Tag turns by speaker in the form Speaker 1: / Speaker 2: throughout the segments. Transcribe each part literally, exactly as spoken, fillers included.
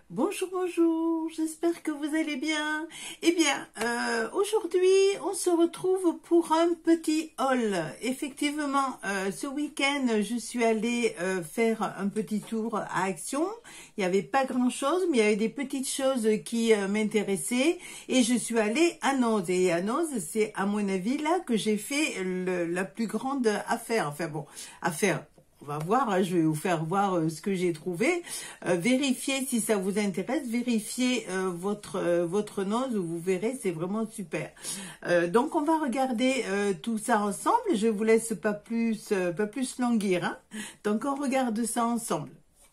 Speaker 1: Bonjour, bonjour, j'espère que vous allez bien. Eh bien, euh, aujourd'hui, on se retrouve pour un petit haul. Effectivement, euh, ce week-end, je suis allée euh, faire un petit tour à Action. Il n'y avait pas grand-chose, mais il y avait des petites choses qui euh, m'intéressaient. Et je suis allée à Noz. Et à Noz, c'est à mon avis là que j'ai fait le, la plus grande affaire. Enfin bon, affaire. On va voir, hein, je vais vous faire voir euh, ce que j'ai trouvé. Euh, vérifiez si ça vous intéresse, vérifiez euh, votre euh, votre Noz, vous verrez, c'est vraiment super. Euh, donc on va regarder euh, tout ça ensemble. Je vous laisse pas plus euh, pas plus languir. Hein. Donc on regarde ça ensemble.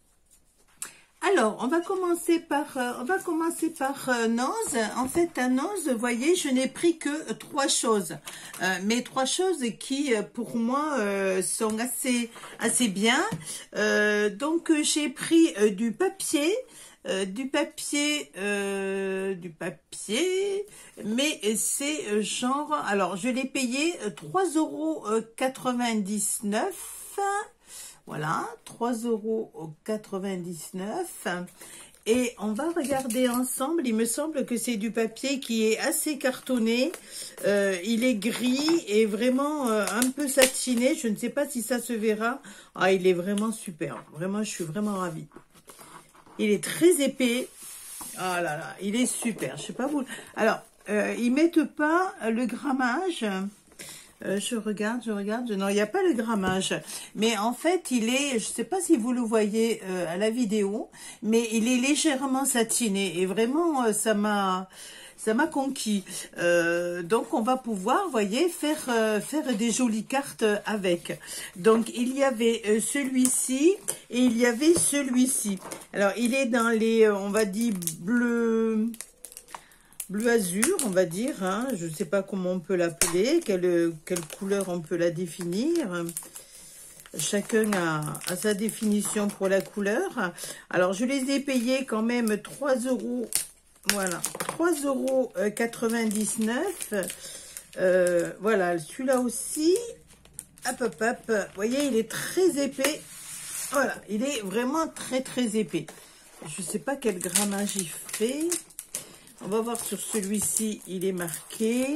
Speaker 1: Alors, on va commencer par, euh, on va commencer par euh, Noz. En fait, à Noz, vous voyez, je n'ai pris que trois choses, euh, mais trois choses qui, pour moi, euh, sont assez, assez bien. Euh, donc, j'ai pris euh, du papier, euh, du papier, euh, du papier, mais c'est euh, genre, alors, je l'ai payé trois euros quatre-vingt-dix-neuf. Voilà, trois euros quatre-vingt-dix-neuf. Et on va regarder ensemble. Il me semble que c'est du papier qui est assez cartonné. Euh, il est gris et vraiment euh, un peu satiné. Je ne sais pas si ça se verra. Ah, il est vraiment super. Vraiment, je suis vraiment ravie. Il est très épais. Ah là là, il est super. Je sais pas vous. Alors, euh, ils mettent pas le grammage. Euh, je regarde, je regarde. Non, il n'y a pas le grammage. Mais en fait, il est, je ne sais pas si vous le voyez euh, à la vidéo, mais il est légèrement satiné. Et vraiment, euh, ça m'a ça m'a conquis. Euh, donc, on va pouvoir, vous voyez, faire, euh, faire des jolies cartes avec. Donc, il y avait euh, celui-ci et il y avait celui-ci. Alors, il est dans les, on va dire, bleu... bleu azur, on va dire, hein. Je ne sais pas comment on peut l'appeler, quelle, quelle couleur on peut la définir. Chacun a, a sa définition pour la couleur. Alors, je les ai payés quand même trois euros, voilà, trois euros quatre-vingt-dix-neuf. Euh, voilà, celui-là aussi, hop, hop, hop, vous voyez, il est très épais. Voilà, il est vraiment très, très épais. Je ne sais pas quel grammage il fait. On va voir sur celui-ci, il est marqué.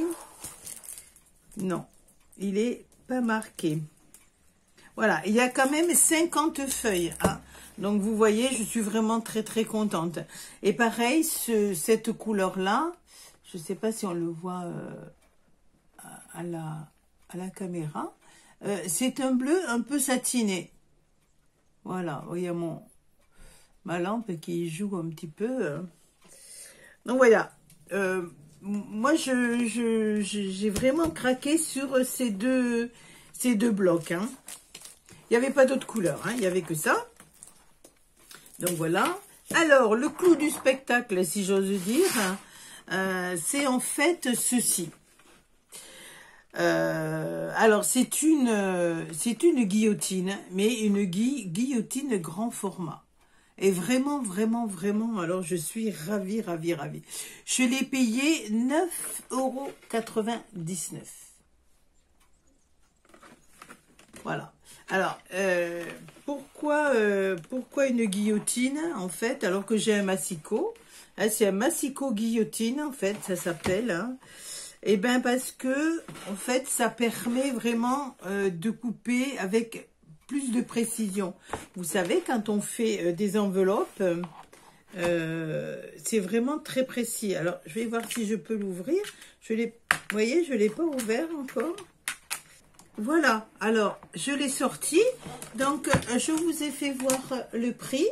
Speaker 1: Non, il n'est pas marqué. Voilà, il y a quand même cinquante feuilles. Hein. Donc, vous voyez, je suis vraiment très, très contente. Et pareil, ce, cette couleur-là, je ne sais pas si on le voit euh, à, la, à la caméra. Euh, c'est un bleu un peu satiné. Voilà, il y a mon, ma lampe qui joue un petit peu... Euh. Donc voilà, euh, moi je, je, j'ai vraiment craqué sur ces deux, ces deux blocs. Hein. Il n'y avait pas d'autre couleur, hein, il n'y avait que ça. Donc voilà. Alors, le clou du spectacle, si j'ose dire, euh, c'est en fait ceci. Euh, alors, c'est une, c'est une guillotine, mais une gui, guillotine grand format. Et vraiment, vraiment, vraiment, alors je suis ravie, ravie, ravie. Je l'ai payé neuf euros quatre-vingt-dix-neuf. Voilà. Alors, euh, pourquoi, euh, pourquoi une guillotine, en fait, alors que j'ai un massicot? Hein, c'est un massicot guillotine, en fait, ça s'appelle. Hein. Eh bien, parce que, en fait, ça permet vraiment euh, de couper avec... plus de précision. Vous savez, quand on fait euh, des enveloppes, euh, c'est vraiment très précis. Alors, je vais voir si je peux l'ouvrir. Je l'ai, vous voyez, je ne l'ai pas ouvert encore. Voilà. Alors, je l'ai sorti. Donc, euh, je vous ai fait voir le prix.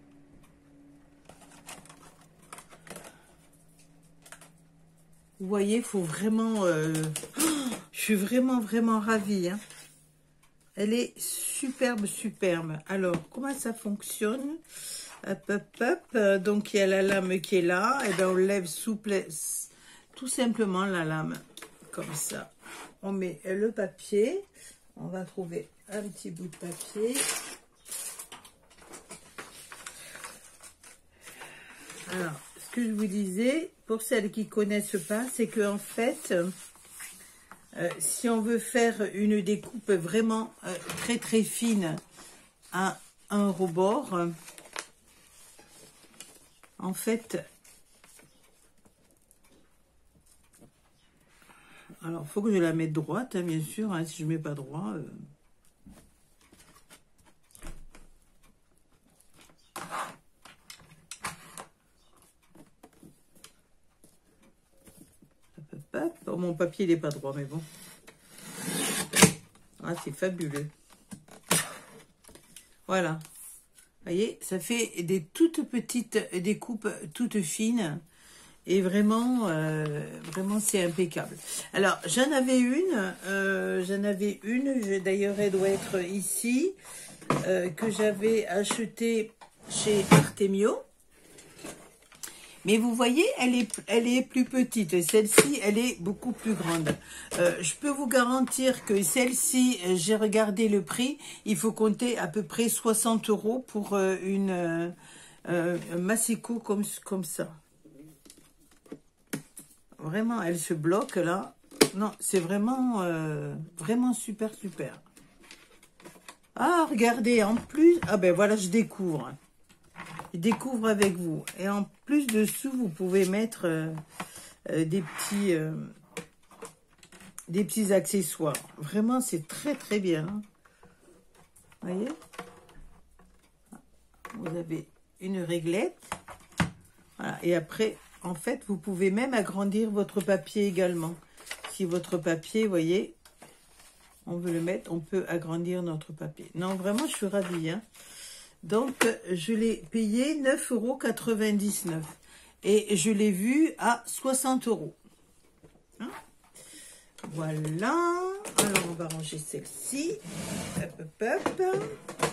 Speaker 1: Vous voyez, il faut vraiment... Euh... Oh, je suis vraiment, vraiment ravie, hein. Elle est superbe, superbe. Alors, comment ça fonctionne? Hop, hop, hop. Donc, il y a la lame qui est là. Et bien, on lève souplesse, tout simplement la lame. Comme ça. On met le papier. On va trouver un petit bout de papier. Alors, ce que je vous disais, pour celles qui ne connaissent pas, c'est qu'en fait... Euh, si on veut faire une découpe vraiment euh, très très fine à un rebord, en fait, alors, il faut que je la mette droite, hein, bien sûr, hein, si je ne mets pas droit... Euh... Oh, mon papier, il n'est pas droit, mais bon. Ah, c'est fabuleux. Voilà. Vous voyez, ça fait des toutes petites découpes, toutes fines. Et vraiment, euh, vraiment, c'est impeccable. Alors, j'en avais une. Euh, j'en avais une. D'ailleurs, elle doit être ici. Euh, que j'avais achetée chez Artemio. Mais vous voyez, elle est, elle est plus petite. Celle-ci, elle est beaucoup plus grande. Euh, je peux vous garantir que celle-ci, j'ai regardé le prix. Il faut compter à peu près soixante euros pour euh, une euh, euh, Massiko comme, comme ça. Vraiment, elle se bloque là. Non, c'est vraiment, euh, vraiment super, super. Ah, regardez, en plus... Ah ben voilà, je découvre. Je découvre avec vous. Et en plus dessous, vous pouvez mettre euh, euh, des petits euh, des petits accessoires. Vraiment, c'est très très bien. Vous voyez? Vous avez une réglette. Voilà. Et après, en fait, vous pouvez même agrandir votre papier également. Si votre papier, vous voyez, on veut le mettre, on peut agrandir notre papier. Non, vraiment, je suis ravie, hein. Donc, je l'ai payé neuf euros quatre-vingt-dix-neuf. Et je l'ai vu à soixante euros. Hein? Voilà. Alors, on va ranger celle-ci. Hop, hop, hop.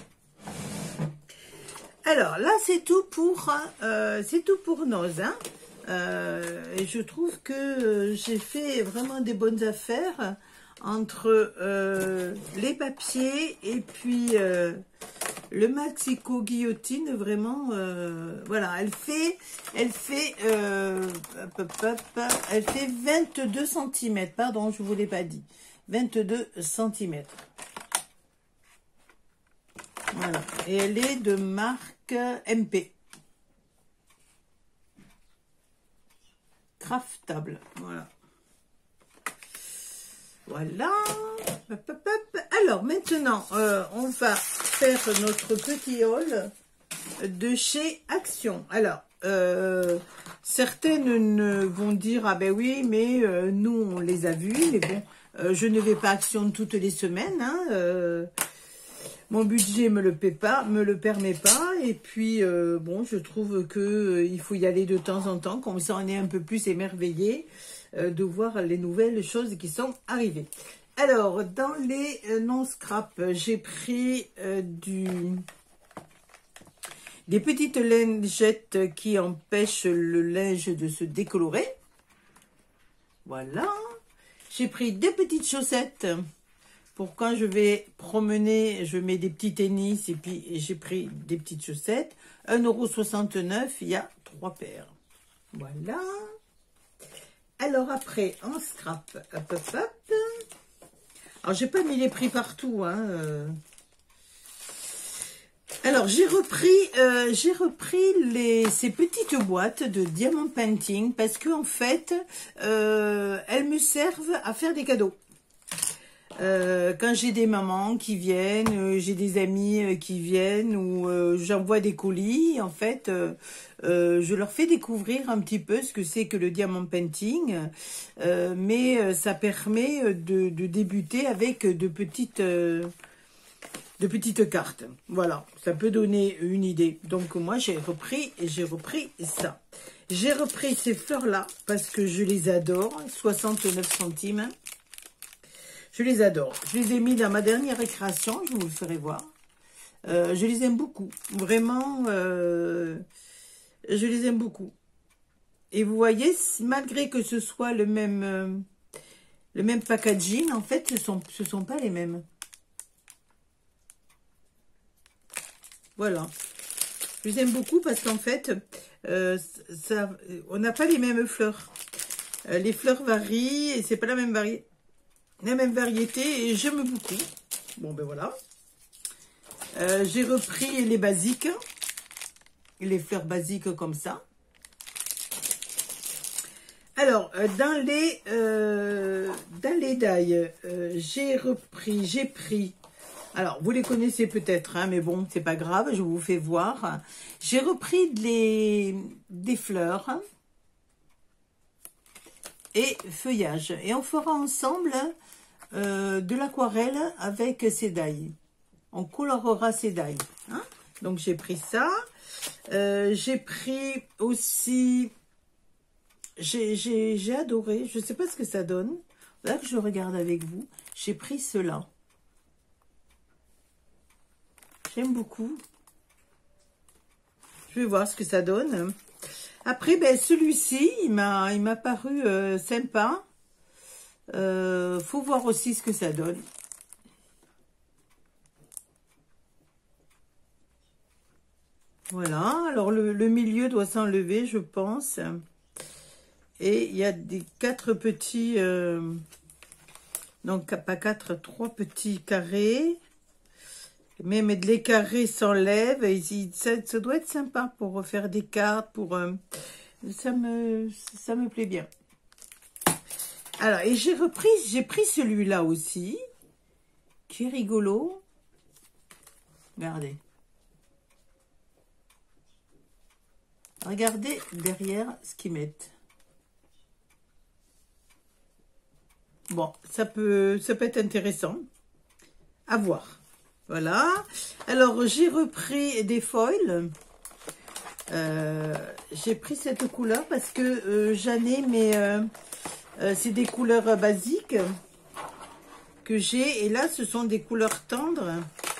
Speaker 1: Alors, là, c'est tout pour, euh, c'est tout pour Noz. Hein? Euh, et je trouve que j'ai fait vraiment des bonnes affaires entre euh, les papiers et puis... Euh, le Massiko guillotine, vraiment, euh, voilà, elle fait, elle fait, euh, hop, hop, hop, elle fait vingt-deux centimètres, pardon, je ne vous l'ai pas dit, vingt-deux centimètres. Voilà, et elle est de marque M P. Craftable, voilà. Voilà. Hop, hop, hop. Alors, maintenant, euh, on va faire notre petit haul de chez Action. Alors, euh, certaines ne vont dire, ah ben oui, mais euh, nous, on les a vus. Mais bon, euh, je ne vais pas à Action toutes les semaines. Hein, euh, mon budget me le paie pas, me le permet pas. Et puis, euh, bon, je trouve que euh, il faut y aller de temps en temps, comme ça on est un peu plus émerveillé euh, de voir les nouvelles choses qui sont arrivées. Alors, dans les euh, non-scrap, j'ai pris euh, du, des petites lingettes qui empêchent le linge de se décolorer. Voilà. J'ai pris des petites chaussettes pour quand je vais promener, je mets des petits tennis et puis j'ai pris des petites chaussettes. un euro soixante-neuf, il y a trois paires. Voilà. Alors après, en scrap, hop, hop, hop. Alors, j'ai pas mis les prix partout, hein. Euh. Alors, j'ai repris, euh, j'ai repris les, ces petites boîtes de Diamond Painting parce que en fait, euh, elles me servent à faire des cadeaux. Euh, quand j'ai des mamans qui viennent, euh, j'ai des amis euh, qui viennent ou euh, j'envoie des colis, en fait, euh, euh, je leur fais découvrir un petit peu ce que c'est que le diamond painting, euh, mais euh, ça permet de, de débuter avec de petites, euh, de petites cartes. Voilà, ça peut donner une idée. Donc moi j'ai repris, j'ai repris ça. J'ai repris ces fleurs-là parce que je les adore, soixante-neuf centimes. Je les adore. Je les ai mis dans ma dernière récréation. Je vous le ferai voir. Euh, je les aime beaucoup. Vraiment, euh, je les aime beaucoup. Et vous voyez, malgré que ce soit le même, euh, le même packaging, en fait, ce sont, ce sont pas les mêmes. Voilà. Je les aime beaucoup parce qu'en fait, euh, ça, on n'a pas les mêmes fleurs. Euh, les fleurs varient et c'est pas la même variété. La même variété et j'aime beaucoup. Bon ben voilà. Euh, j'ai repris les basiques. Les fleurs basiques comme ça. Alors, euh, dans les euh, dans les die, euh, j'ai repris, j'ai pris. Alors, vous les connaissez peut-être, hein, mais bon, c'est pas grave, je vous fais voir. J'ai repris les, des fleurs et feuillage. Et on fera ensemble euh, de l'aquarelle avec ces die. On colorera ces die. Hein. Donc, j'ai pris ça. Euh, j'ai pris aussi... J'ai adoré. Je ne sais pas ce que ça donne. Là que je regarde avec vous. J'ai pris cela. J'aime beaucoup. Je vais voir ce que ça donne. Après, ben, celui-ci, il m'a il m'a paru euh, sympa. Euh, faut voir aussi ce que ça donne. Voilà. Alors, le, le milieu doit s'enlever, je pense. Et il y a des quatre petits... Euh, donc, pas quatre, trois petits carrés. Mais, mais les carrés s'enlèvent, ça, ça doit être sympa pour refaire des cartes, pour euh, ça me ça me plaît bien. Alors, et j'ai repris, j'ai pris celui-là aussi, qui est rigolo. Regardez. Regardez derrière ce qu'ils mettent. Bon, ça peut ça peut être intéressant à voir. Voilà. Alors, j'ai repris des foils. Euh, j'ai pris cette couleur parce que euh, j'en ai, mais euh, euh, c'est des couleurs basiques que j'ai. Et là, ce sont des couleurs tendres.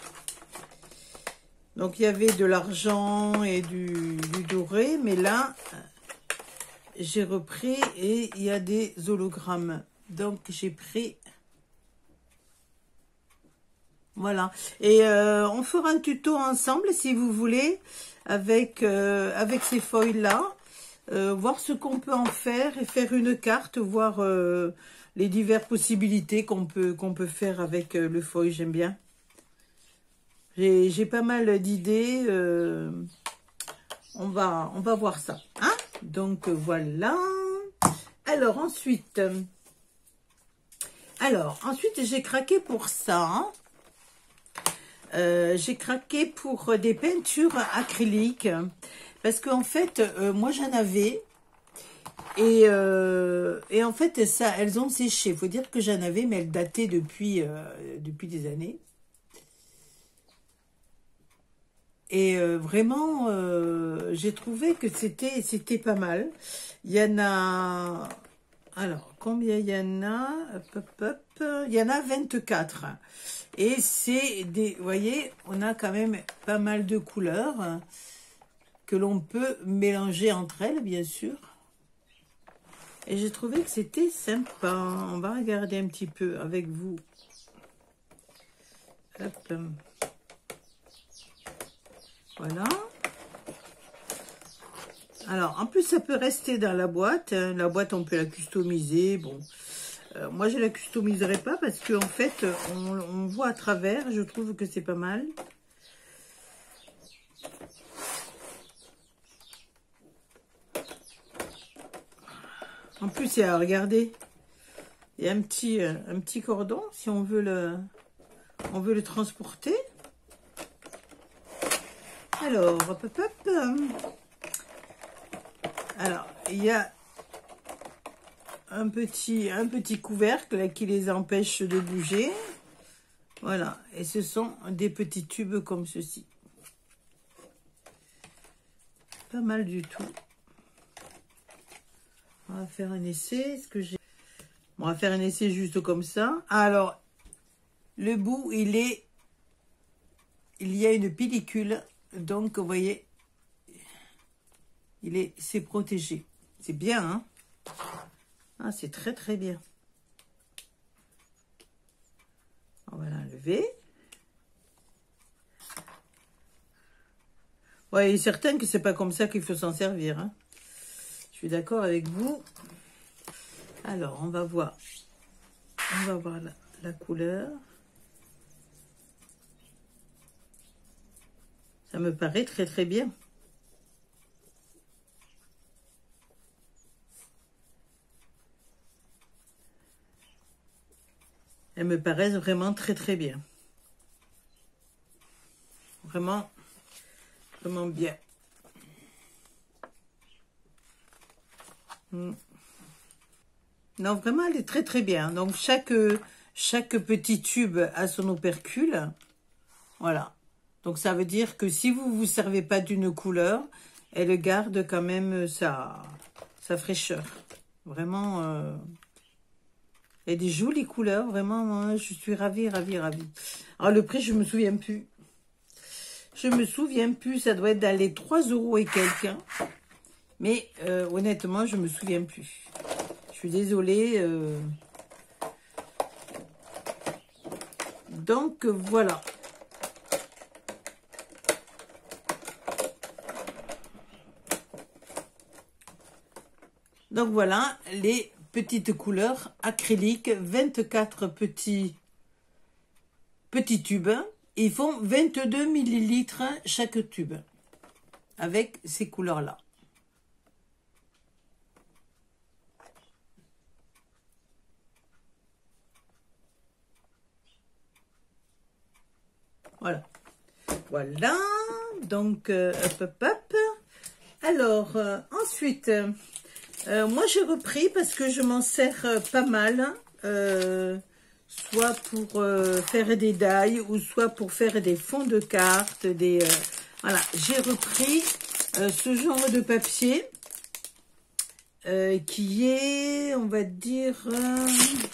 Speaker 1: Donc, il y avait de l'argent et du, du doré. Mais là, j'ai repris et il y a des hologrammes. Donc, j'ai pris... Voilà, et euh, on fera un tuto ensemble si vous voulez avec, euh, avec ces feuilles-là, euh, voir ce qu'on peut en faire et faire une carte, voir euh, les diverses possibilités qu'on peut, qu'on peut faire avec euh, le feuille, j'aime bien. J'ai pas mal d'idées, euh, on, va, on va voir ça. Hein, donc voilà, alors ensuite, alors ensuite j'ai craqué pour ça, hein. Euh, j'ai craqué pour des peintures acryliques parce qu'en fait euh, moi j'en avais et, euh, et en fait ça elles ont séché. Il faut dire que j'en avais mais elles dataient depuis, euh, depuis des années et euh, vraiment euh, j'ai trouvé que c'était c'était pas mal. Il y en a, alors combien il y en a, hop, hop, hop. Il y en a vingt-quatre. Et c'est des, vous voyez, on a quand même pas mal de couleurs que l'on peut mélanger entre elles, bien sûr. Et j'ai trouvé que c'était sympa. On va regarder un petit peu avec vous. Hop. Voilà. Alors, en plus, ça peut rester dans la boîte. La boîte, on peut la customiser. Bon. Euh, moi, je la customiserai pas parce que en fait, on, on voit à travers. Je trouve que c'est pas mal. En plus, il y a, regardez, il y a un petit, un petit cordon si on veut le, on veut le transporter. Alors, hop, hop, hop. Alors, il y a un petit, un petit couvercle qui les empêche de bouger. Voilà. Et ce sont des petits tubes comme ceci. Pas mal du tout. On va faire un essai. Ce que j'ai... On va faire un essai juste comme ça. Alors, le bout, il est... Il y a une pellicule. Donc, vous voyez, il est, c'est protégé. C'est bien, hein? Ah, c'est très très bien. On va l'enlever. Ouais, il est certain que c'est pas comme ça qu'il faut s'en servir, hein. Je suis d'accord avec vous. Alors, on va voir. On va voir la, la couleur. Ça me paraît très très bien. elles me paraissent vraiment très très bien. Vraiment, vraiment bien. Mm. Non, vraiment, elle est très très bien. Donc, chaque, chaque petit tube a son opercule. Voilà. Donc, ça veut dire que si vous ne vous servez pas d'une couleur, elle garde quand même sa, sa fraîcheur. Vraiment, euh, il y a des jolies couleurs. Vraiment, moi, je suis ravie, ravie, ravie. Alors, le prix, je ne me souviens plus. Je me souviens plus. Ça doit être dans les trois euros et quelques. Mais, euh, honnêtement, je ne me souviens plus. Je suis désolée. Euh... Donc, voilà. Donc, voilà les petites couleurs acryliques. vingt-quatre petits, petits tubes. Ils font vingt-deux millilitres chaque tube. Avec ces couleurs-là. Voilà. Voilà. Donc, euh, hop, hop, hop. Alors, euh, ensuite, euh, moi, j'ai repris parce que je m'en sers euh, pas mal. Euh, soit pour euh, faire des die ou soit pour faire des fonds de cartes. Des, euh, voilà. J'ai repris euh, ce genre de papier euh, qui est, on va dire... Euh,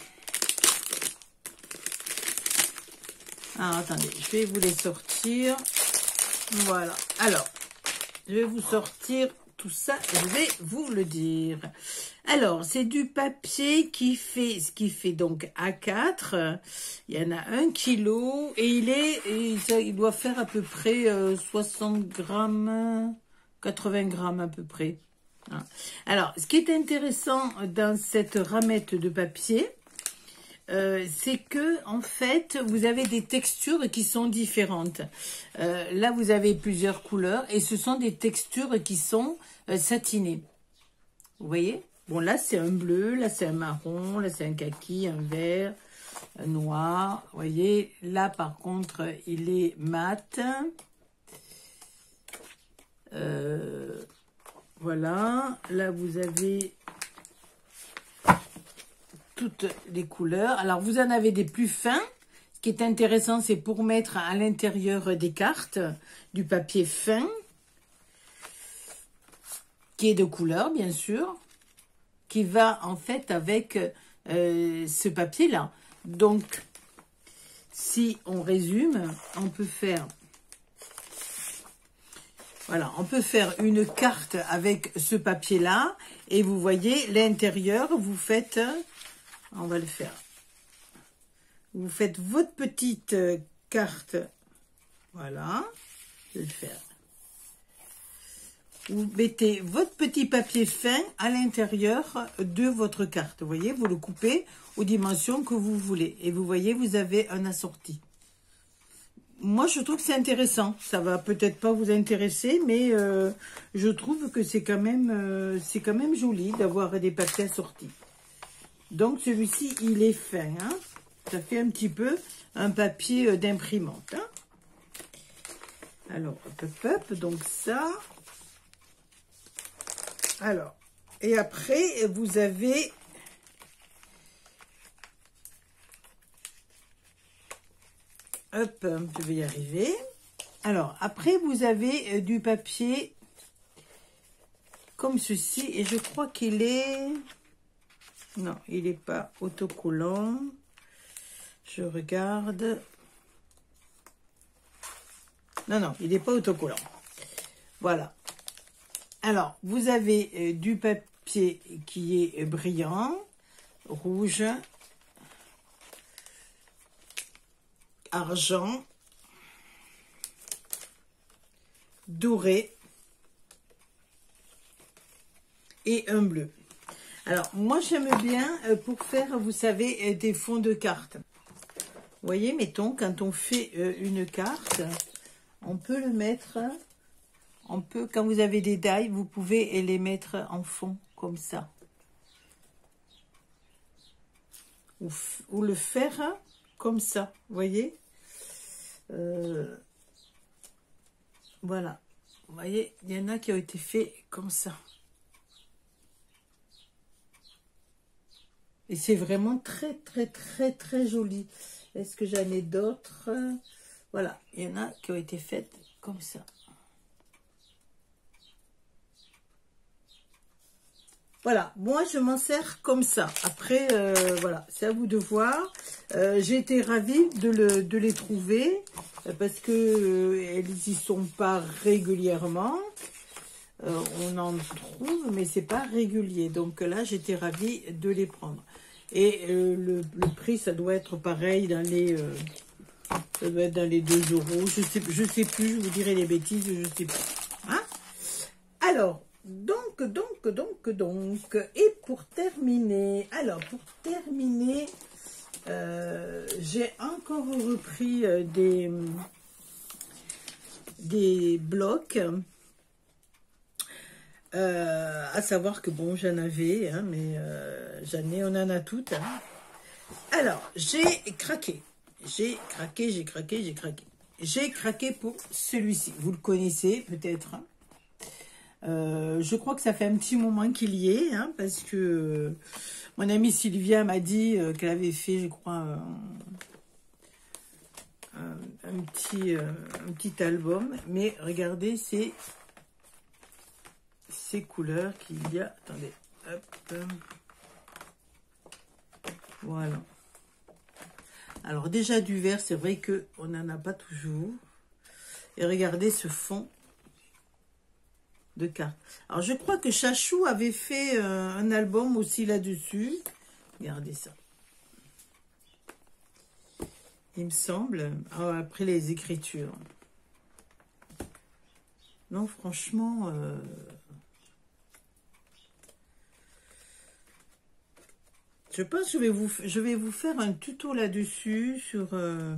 Speaker 1: Alors, attendez, je vais vous les sortir. Voilà. Alors, je vais vous sortir tout ça. Je vais vous le dire. Alors, c'est du papier qui fait, ce qui fait donc A quatre. Il y en a un kilo et il est, il, il doit faire à peu près euh, soixante grammes, quatre-vingts grammes à peu près. Alors, ce qui est intéressant dans cette ramette de papier, Euh, c'est que en fait vous avez des textures qui sont différentes. Euh, là vous avez plusieurs couleurs et ce sont des textures qui sont euh, satinées. Vous voyez? Bon, là c'est un bleu, là c'est un marron, là c'est un kaki, un vert, un noir. Vous voyez? Là par contre il est mat. Euh, voilà. Là vous avez toutes les couleurs. Alors, vous en avez des plus fins. Ce qui est intéressant, c'est pour mettre à l'intérieur des cartes du papier fin, qui est de couleur, bien sûr, qui va en fait avec euh, ce papier-là. Donc, si on résume, on peut faire... Voilà, on peut faire une carte avec ce papier-là. Et vous voyez, l'intérieur, vous faites... On va le faire. Vous faites votre petite carte. Voilà. Je vais le faire. Vous mettez votre petit papier fin à l'intérieur de votre carte. Vous voyez, vous le coupez aux dimensions que vous voulez. Et vous voyez, vous avez un assorti. Moi, je trouve que c'est intéressant. Ça va peut-être pas vous intéresser, mais euh, je trouve que c'est quand même, euh, c'est quand même joli d'avoir des papiers assortis. Donc, celui-ci, il est fin. Hein. Ça fait un petit peu un papier d'imprimante. Hein. Alors, hop, hop, hop. Donc, ça. Alors, et après, vous avez... Hop, je vais y arriver. Alors, après, vous avez du papier comme ceci. Et je crois qu'il est... Non, il n'est pas autocollant. Je regarde. Non, non, il n'est pas autocollant. Voilà. Alors, vous avez euh, du papier qui est brillant, rouge, argent, doré et un bleu. Alors, moi, j'aime bien euh, pour faire, vous savez, euh, des fonds de cartes. Vous voyez, mettons, quand on fait euh, une carte, on peut le mettre, on peut, quand vous avez des die, vous pouvez les mettre en fond, comme ça. Ou, ou le faire comme ça, vous voyez. Euh, voilà, vous voyez, il y en a qui ont été faits comme ça. Et c'est vraiment très, très, très, très joli. Est-ce que j'en ai d'autres? Voilà, il y en a qui ont été faites comme ça. Voilà, moi je m'en sers comme ça. Après, euh, voilà, c'est à vous de voir. Euh, j'ai été ravie de, le, de les trouver euh, parce que euh, elles y sont pas régulièrement. Euh, on en trouve, mais c'est pas régulier. Donc là, j'étais ravie de les prendre. Et euh, le, le prix, ça doit être pareil dans les, euh, ça doit être dans les deux euros. Je sais, je sais plus. Je vous dirai les bêtises, je sais plus. Hein? Alors. Donc, donc, donc, donc, et pour terminer, alors pour terminer, euh, j'ai encore repris euh, des, des blocs, euh, à savoir que bon, j'en avais, hein, mais euh, j'en ai, on en a toutes. Hein. Alors, j'ai craqué, j'ai craqué, j'ai craqué, j'ai craqué. J'ai craqué pour celui-ci, vous le connaissez peut-être, hein. Euh, je crois que ça fait un petit moment qu'il y est, hein, parce que euh, mon amie Sylvia m'a dit euh, qu'elle avait fait, je crois, euh, un, un, petit, euh, un petit album. Mais regardez ces, ces couleurs qu'il y a. Attendez, hop. Voilà. Alors déjà du vert, c'est vrai qu'on n'en a pas toujours. Et regardez ce fond de cartes. Alors, je crois que Chachou avait fait euh, un album aussi là-dessus. Regardez ça. Il me semble. Ah, après les écritures. Non, franchement... Euh... Je pense que je vais vous, je vais vous faire un tuto là-dessus sur... Euh...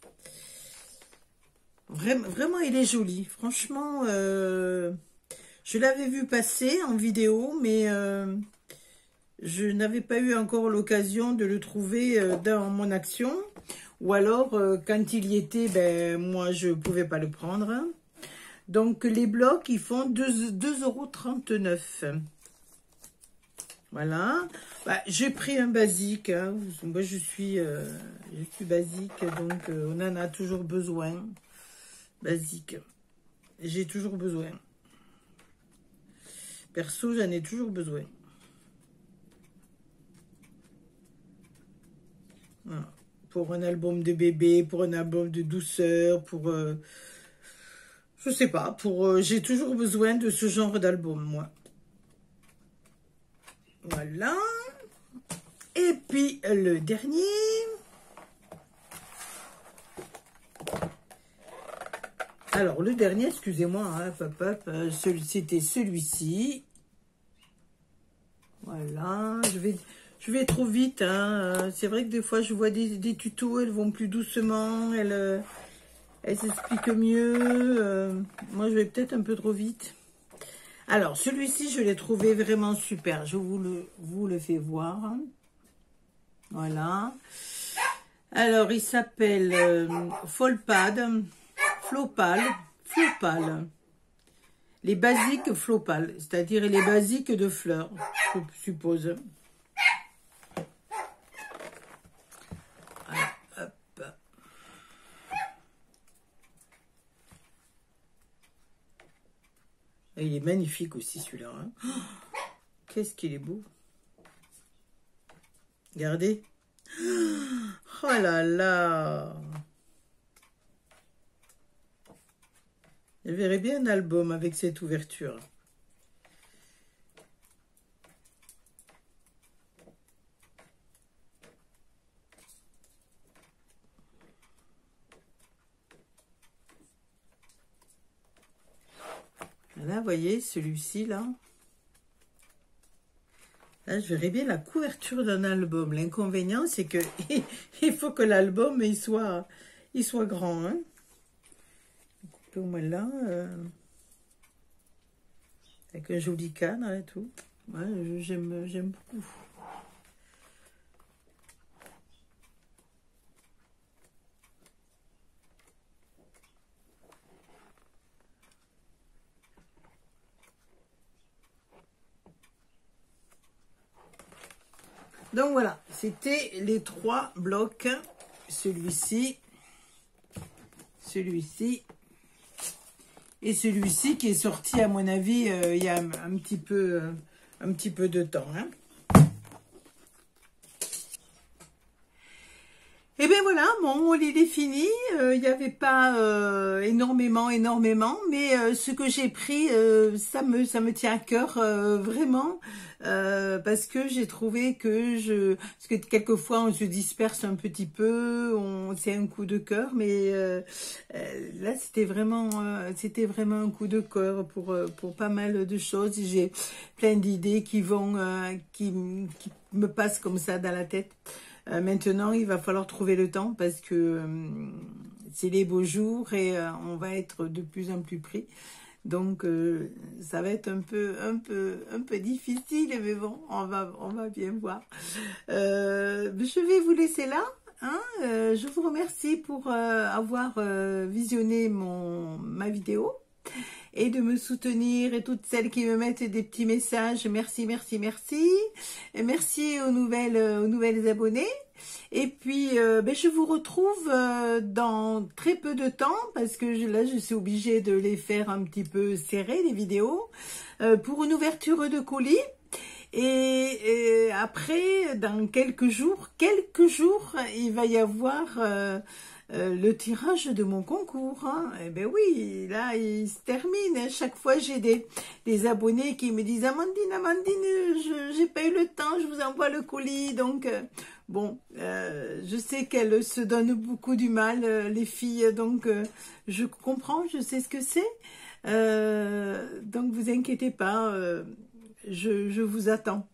Speaker 1: Vraiment, vraiment, il est joli. Franchement... Euh... Je l'avais vu passer en vidéo, mais euh, je n'avais pas eu encore l'occasion de le trouver euh, dans mon action. Ou alors, euh, quand il y était, ben, moi, je ne pouvais pas le prendre. Donc, les blocs, ils font deux euros trente-neuf. Voilà. Bah, j'ai pris un basique. Hein. Moi, je suis, euh, je suis basique, donc euh, on en a toujours besoin. Basique. J'ai toujours besoin. Perso, j'en ai toujours besoin. Voilà. Pour un album de bébé, pour un album de douceur, pour... Euh, je sais pas, pour... Euh, j'ai toujours besoin de ce genre d'album, moi. Voilà. Et puis, le dernier... Alors, le dernier, excusez-moi, hein, hop, hop, c'était celui-ci. Voilà, je vais, je vais trop vite. Hein. C'est vrai que des fois, je vois des, des tutos, elles vont plus doucement, elles, elles s'expliquent mieux. Euh, moi, je vais peut-être un peu trop vite. Alors, celui-ci, je l'ai trouvé vraiment super. Je vous le, vous le fais voir. Voilà. Alors, il s'appelle euh, Flopal. Flopal, Flopal, les basiques Flopal, c'est-à-dire les basiques de fleurs, je suppose. Voilà, hop. Et il est magnifique aussi celui-là. Hein. Oh, qu'est-ce qu'il est beau. Regardez. Oh là là. Je verrais bien un album avec cette ouverture. Là, vous voyez, celui-ci, là. Là, je verrais bien la couverture d'un album. L'inconvénient, c'est que il faut que l'album il soit, il soit grand. Hein. Au moins là, euh, avec un joli cadre et tout. Ouais, j'aime, j'aime beaucoup. Donc voilà, c'était les trois blocs. Celui-ci, celui-ci et celui-ci qui est sorti à mon avis euh, il y a un, un petit peu euh, un petit peu de temps, hein. Et bien voilà, mon haul il est fini. Euh, il n'y avait pas euh, énormément, énormément, mais euh, ce que j'ai pris, euh, ça me ça me tient à cœur euh, vraiment, euh, parce que j'ai trouvé que je, parce que quelquefois on se disperse un petit peu, on c'est un coup de cœur, mais euh, euh, là c'était vraiment euh, c'était vraiment un coup de cœur pour euh, pour pas mal de choses. J'ai plein d'idées qui vont euh, qui qui me passent comme ça dans la tête. Euh, maintenant, il va falloir trouver le temps parce que euh, c'est les beaux jours et euh, on va être de plus en plus pris. Donc, euh, ça va être un peu, un peu, un peu difficile, mais bon, on va, on va bien voir. Euh, je vais vous laisser là. Hein, euh, je vous remercie pour euh, avoir euh, visionné mon ma vidéo et de me soutenir, et toutes celles qui me mettent des petits messages, merci, merci, merci. Et merci aux nouvelles, aux nouvelles abonnées. Et puis, euh, ben, je vous retrouve euh, dans très peu de temps, parce que je, là, je suis obligée de les faire un petit peu serrer, les vidéos, euh, pour une ouverture de colis. Et, et après, dans quelques jours, quelques jours, il va y avoir... Euh, Euh, le tirage de mon concours, hein. Eh ben oui, là il se termine. Chaque fois j'ai des, des abonnés qui me disent Amandine, Amandine, je j'ai pas eu le temps, je vous envoie le colis. Donc euh, bon, euh, je sais qu'elles se donnent beaucoup du mal, euh, les filles. Donc euh, je comprends, je sais ce que c'est. Euh, donc vous inquiétez pas, euh, je, je vous attends.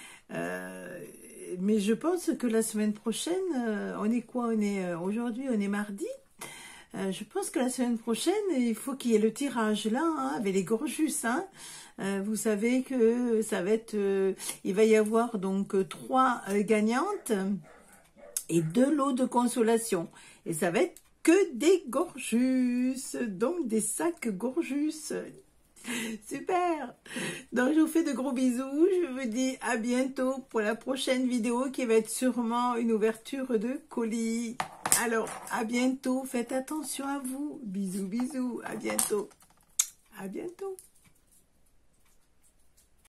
Speaker 1: Euh, mais je pense que la semaine prochaine, euh, on est quoi? On est euh, aujourd'hui, on est mardi. Euh, je pense que la semaine prochaine, il faut qu'il y ait le tirage là, hein, avec les gorgus. Hein. Euh, vous savez que ça va être, euh, il va y avoir donc trois euh, gagnantes et deux lots de consolation. Et ça va être que des gorgus, donc des sacs gorgus. Super. Donc je vous fais de gros bisous, je vous dis à bientôt pour la prochaine vidéo qui va être sûrement une ouverture de colis. Alors à bientôt, faites attention à vous, bisous bisous, à bientôt, à bientôt.